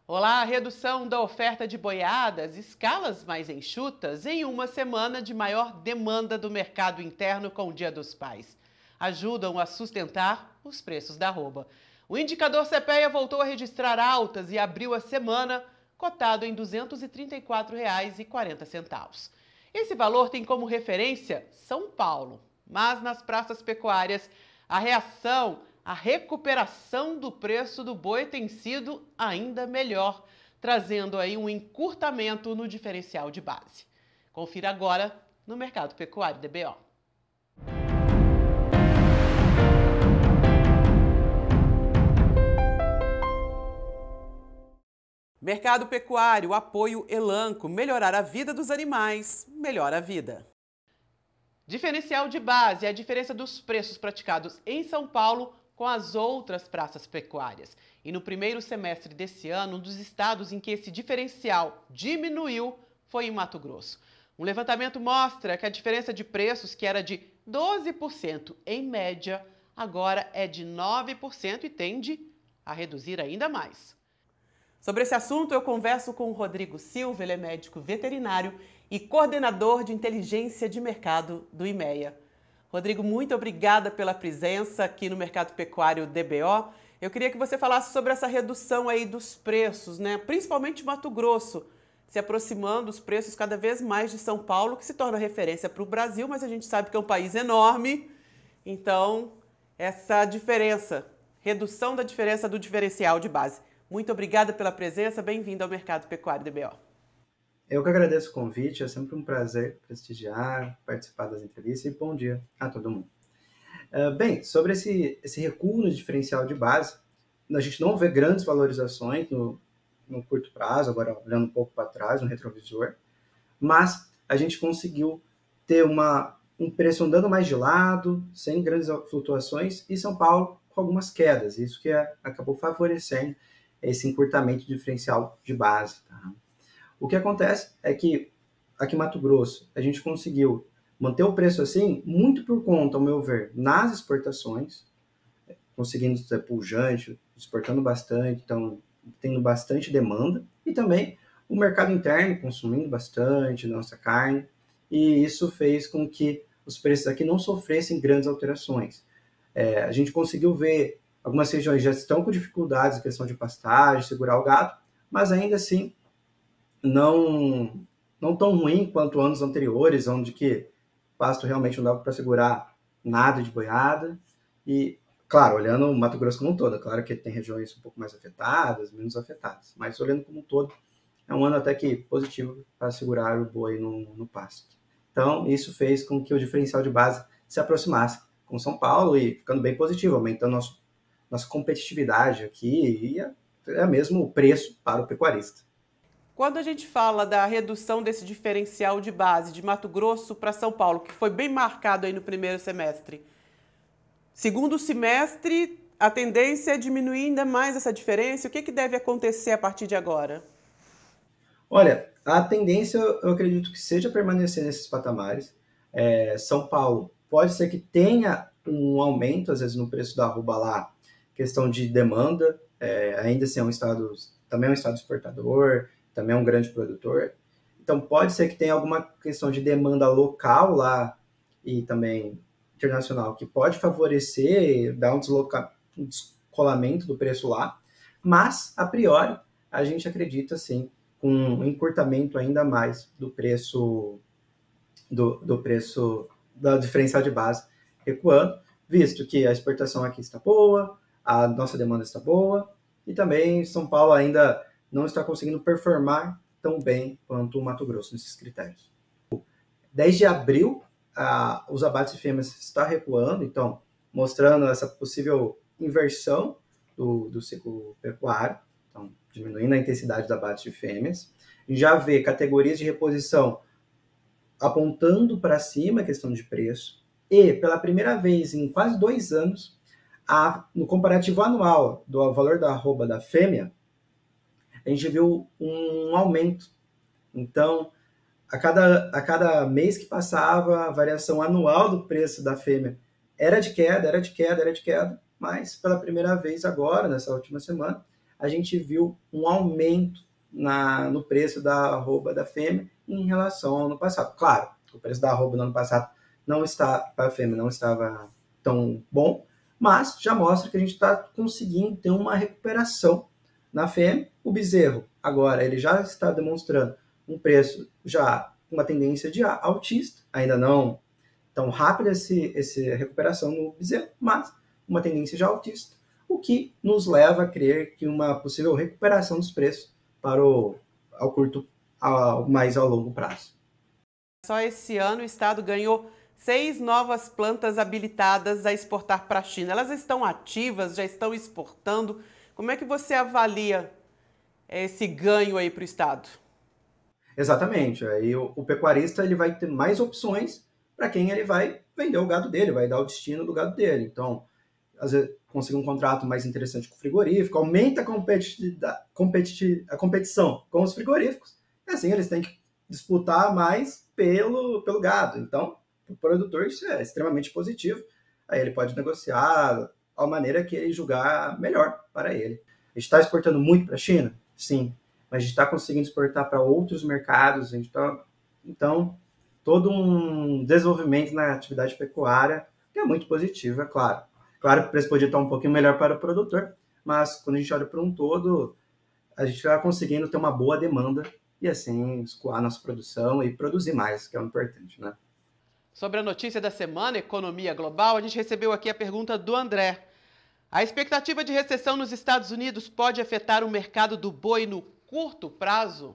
Olá, a redução da oferta de boiadas, escalas mais enxutas em uma semana de maior demanda do mercado interno com o Dia dos Pais. Ajudam a sustentar os preços da arroba. O indicador CPEA voltou a registrar altas e abriu a semana cotado em R$ 234,40. Esse valor tem como referência São Paulo, mas nas praças pecuárias a recuperação do preço do boi tem sido ainda melhor, trazendo aí um encurtamento no diferencial de base. Confira agora no Mercado Pecuário DBO. Mercado Pecuário, apoio Elanco, melhorar a vida dos animais, melhora a vida. Diferencial de base é a diferença dos preços praticados em São Paulo com as outras praças pecuárias. E no primeiro semestre desse ano, um dos estados em que esse diferencial diminuiu foi em Mato Grosso. Um levantamento mostra que a diferença de preços, que era de 12% em média, agora é de 9% e tende a reduzir ainda mais. Sobre esse assunto, eu converso com o Rodrigo Silva, ele é médico veterinário e coordenador de inteligência de mercado do IMEA. Rodrigo, muito obrigada pela presença aqui no Mercado Pecuário DBO. Eu queria que você falasse sobre essa redução aí dos preços, né? Principalmente Mato Grosso, se aproximando os preços cada vez mais de São Paulo, que se torna referência para o Brasil, mas a gente sabe que é um país enorme. Então, essa diferença, redução da diferença do diferencial de base. Muito obrigada pela presença, bem-vindo ao Mercado Pecuário DBO. Eu que agradeço o convite, é sempre um prazer prestigiar, participar das entrevistas e bom dia a todo mundo. Bem, sobre esse recuo no diferencial de base, a gente não vê grandes valorizações no curto prazo, agora olhando um pouco para trás, no retrovisor, mas a gente conseguiu ter um preço andando mais de lado, sem grandes flutuações, e São Paulo com algumas quedas, isso que acabou favorecendo esse encurtamento diferencial de base. Tá? O que acontece é que aqui em Mato Grosso a gente conseguiu manter o preço assim muito por conta, ao meu ver, nas exportações, conseguindo ser pujante, exportando bastante, então tendo bastante demanda, e também o mercado interno consumindo bastante nossa carne, e isso fez com que os preços aqui não sofressem grandes alterações. A gente conseguiu ver algumas regiões já estão com dificuldades em questão de pastagem, segurar o gado, mas ainda assim não tão ruim quanto anos anteriores, onde que pasto realmente não dava para segurar nada de boiada. E, claro, olhando o Mato Grosso como um todo, claro que tem regiões um pouco mais afetadas, menos afetadas, mas olhando como um todo, é um ano até que positivo para segurar o boi no pasto. Então, isso fez com que o diferencial de base se aproximasse com São Paulo e ficando bem positivo, aumentando nossa competitividade aqui e é mesmo o preço para o pecuarista. Quando a gente fala da redução desse diferencial de base de Mato Grosso para São Paulo, que foi bem marcado aí no primeiro semestre, segundo semestre, a tendência é diminuir ainda mais essa diferença. O que deve acontecer a partir de agora? Olha, a tendência eu acredito que seja permanecer nesses patamares. São Paulo pode ser que tenha um aumento, às vezes, no preço da arroba lá, questão de demanda, ainda assim também é um estado exportador, também é um grande produtor. Então, pode ser que tenha alguma questão de demanda local lá e também internacional que pode favorecer, dar um descolamento do preço lá. Mas, a priori, a gente acredita, sim, com um encurtamento ainda mais do preço da diferencial de base recuando, visto que a exportação aqui está boa, a nossa demanda está boa e também São Paulo ainda não está conseguindo performar tão bem quanto o Mato Grosso nesses critérios. 10 de abril, os abates de fêmeas está recuando, então mostrando essa possível inversão do ciclo pecuário, então diminuindo a intensidade do abate de fêmeas. Já vê categorias de reposição apontando para cima a questão de preço e, pela primeira vez em quase 2 anos, no comparativo anual do valor da arroba da fêmea, a gente viu um aumento. Então, a cada mês que passava, a variação anual do preço da fêmea era de queda, mas pela primeira vez agora, nessa última semana, a gente viu um aumento no preço da arroba da fêmea em relação ao ano passado. Claro, o preço da arroba no ano passado para a fêmea não estava tão bom, mas já mostra que a gente está conseguindo ter uma recuperação na fêmea. O bezerro, agora, ele já está demonstrando um preço já com uma tendência de altista, ainda não tão rápida essa recuperação no bezerro, mas uma tendência já altista, o que nos leva a crer que uma possível recuperação dos preços para mais ao longo prazo. Só esse ano o Estado ganhou 6 novas plantas habilitadas a exportar para a China. Elas estão ativas, já estão exportando. Como é que você avalia esse ganho aí para o Estado? Exatamente. Aí o pecuarista ele vai ter mais opções para quem ele vai vender o gado dele, vai dar o destino do gado dele. Então, às vezes, conseguir um contrato mais interessante com o frigorífico, aumenta a competição com os frigoríficos, e assim eles têm que disputar mais pelo gado. Então, para o produtor isso é extremamente positivo. Aí ele pode negociar a maneira que ele julgar melhor para ele. A gente está exportando muito para a China? Sim. Mas a gente está conseguindo exportar para outros mercados. Então, todo um desenvolvimento na atividade pecuária que é muito positivo, é claro. Claro que o preço podia estar um pouquinho melhor para o produtor, mas quando a gente olha para um todo, a gente está conseguindo ter uma boa demanda e assim escoar a nossa produção e produzir mais, que é o importante, né? Sobre a notícia da semana, economia global, a gente recebeu aqui a pergunta do André. A expectativa de recessão nos Estados Unidos pode afetar o mercado do boi no curto prazo?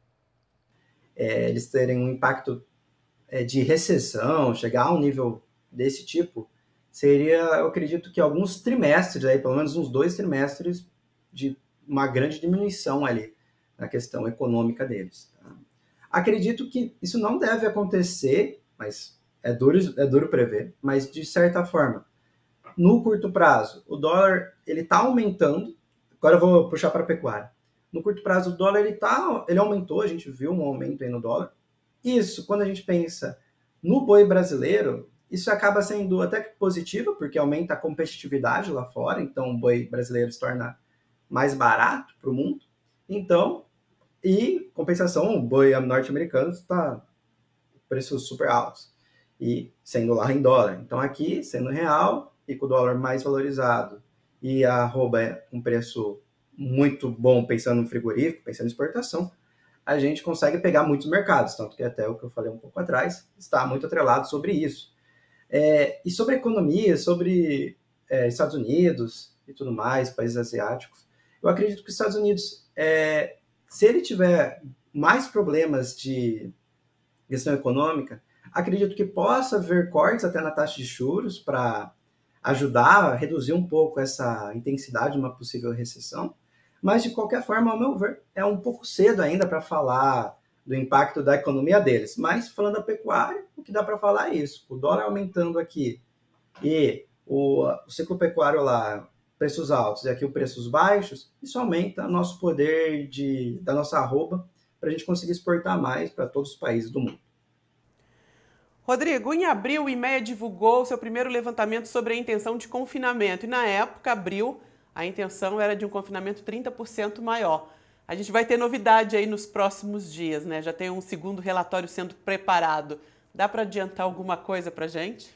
Eles terem um impacto de recessão, chegar a um nível desse tipo, seria, eu acredito que alguns trimestres, aí, pelo menos uns 2 trimestres, de uma grande diminuição ali na questão econômica deles. Tá? Acredito que isso não deve acontecer, mas é duro prever, mas de certa forma, no curto prazo, o dólar ele está aumentando. Agora eu vou puxar para a pecuária. No curto prazo, o dólar ele aumentou, a gente viu um aumento aí no dólar. Isso, quando a gente pensa no boi brasileiro, isso acaba sendo até que positivo, porque aumenta a competitividade lá fora, então o boi brasileiro se torna mais barato para o mundo. Então, e compensação, o boi norte-americano está preços super altos, e sendo lá em dólar. Então aqui, sendo real, e com o dólar mais valorizado, e a arroba com preço muito bom, pensando no frigorífico, pensando em exportação, a gente consegue pegar muitos mercados, tanto que até o que eu falei um pouco atrás, está muito atrelado sobre isso. E sobre economia, sobre Estados Unidos e tudo mais, países asiáticos, eu acredito que os Estados Unidos, se ele tiver mais problemas de questão econômica, acredito que possa haver cortes até na taxa de juros para ajudar a reduzir um pouco essa intensidade de uma possível recessão. Mas, de qualquer forma, ao meu ver, é um pouco cedo ainda para falar do impacto da economia deles. Mas, falando da pecuária, o que dá para falar é isso. O dólar aumentando aqui e o ciclo pecuário lá, preços altos, e aqui os preços baixos, isso aumenta o nosso poder da nossa arroba para a gente conseguir exportar mais para todos os países do mundo. Rodrigo, em abril, o IMEA divulgou seu primeiro levantamento sobre a intenção de confinamento. E, na época, abril, a intenção era de um confinamento 30% maior. A gente vai ter novidade aí nos próximos dias, né? Já tem um segundo relatório sendo preparado. Dá para adiantar alguma coisa para a gente?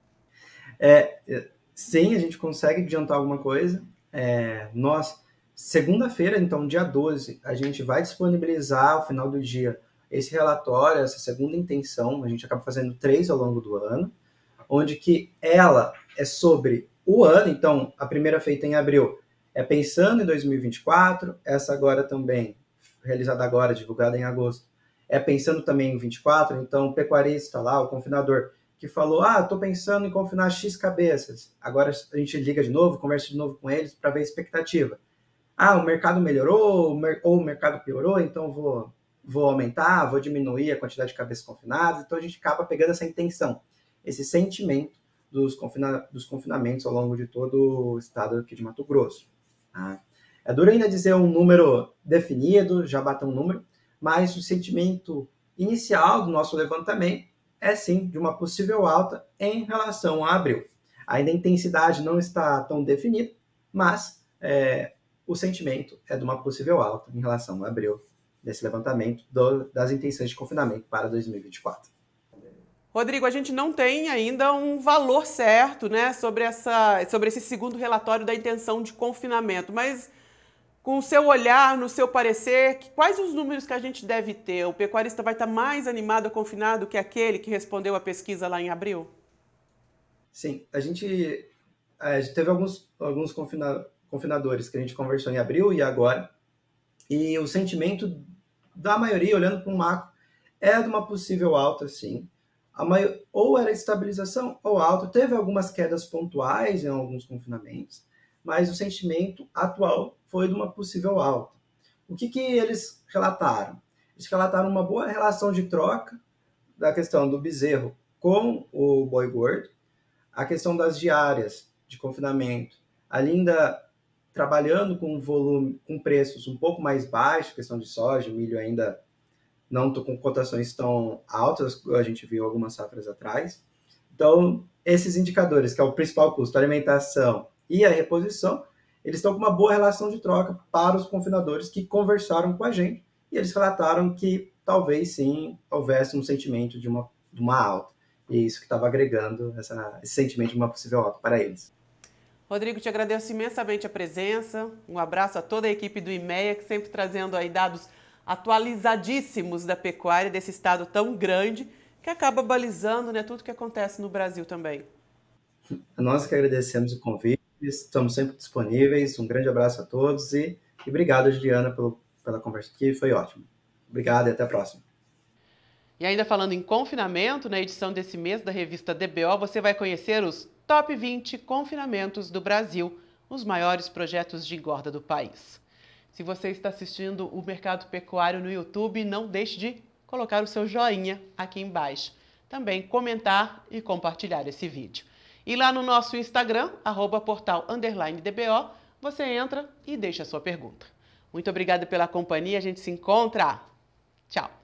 Sim, a gente consegue adiantar alguma coisa. Segunda-feira, então, dia 12, a gente vai disponibilizar ao final do dia esse relatório, essa segunda intenção. A gente acaba fazendo 3 ao longo do ano, onde que ela é sobre o ano. Então, a primeira feita em abril é pensando em 2024, essa agora também, realizada agora, divulgada em agosto, é pensando também em 24, então o pecuarista lá, o confinador, que falou, estou pensando em confinar X cabeças, agora a gente liga de novo, conversa de novo com eles para ver a expectativa. O mercado melhorou, ou o mercado piorou, então vou aumentar, vou diminuir a quantidade de cabeças confinadas, então a gente acaba pegando essa intenção, esse sentimento dos confinamentos ao longo de todo o estado aqui de Mato Grosso. É duro ainda dizer um número definido, já bateu um número, mas o sentimento inicial do nosso levantamento é sim de uma possível alta em relação a abril. Ainda a intensidade não está tão definida, mas o sentimento é de uma possível alta em relação a abril, desse levantamento das intenções de confinamento para 2024. Rodrigo, a gente não tem ainda um valor certo, né, sobre esse segundo relatório da intenção de confinamento, mas com o seu olhar, no seu parecer, quais os números que a gente deve ter? O pecuarista vai estar mais animado a confinar do que aquele que respondeu a pesquisa lá em abril? Sim, a gente teve alguns confinadores que a gente conversou em abril e agora, e o sentimento da maioria, olhando para o macro, é de uma possível alta, sim. Ou era estabilização ou alta. Teve algumas quedas pontuais em alguns confinamentos, mas o sentimento atual foi de uma possível alta. O que eles relataram? Eles relataram uma boa relação de troca da questão do bezerro com o boi gordo, a questão das diárias de confinamento, ainda trabalhando com volume, com preços um pouco mais baixos, questão de soja, milho ainda não estou com cotações tão altas, a gente viu algumas safras atrás. Então, esses indicadores, que é o principal custo, a alimentação e a reposição, eles estão com uma boa relação de troca para os confinadores que conversaram com a gente, e eles relataram que talvez sim houvesse um sentimento de uma alta, e isso que estava agregando esse sentimento de uma possível alta para eles. Rodrigo, te agradeço imensamente a presença, um abraço a toda a equipe do IMEA, que sempre trazendo aí dados atualizadíssimos da pecuária desse estado tão grande, que acaba balizando, né, tudo que acontece no Brasil também. Nós que agradecemos o convite, estamos sempre disponíveis, um grande abraço a todos e obrigado, Juliana, pela conversa aqui, foi ótimo. Obrigado e até a próxima. E ainda falando em confinamento, na edição desse mês da revista DBO, você vai conhecer os Top 20 confinamentos do Brasil, os maiores projetos de engorda do país. Se você está assistindo o Mercado Pecuário no YouTube, não deixe de colocar o seu joinha aqui embaixo. Também comentar e compartilhar esse vídeo. E lá no nosso Instagram, @portal_DBO, você entra e deixa a sua pergunta. Muito obrigada pela companhia, a gente se encontra. Tchau!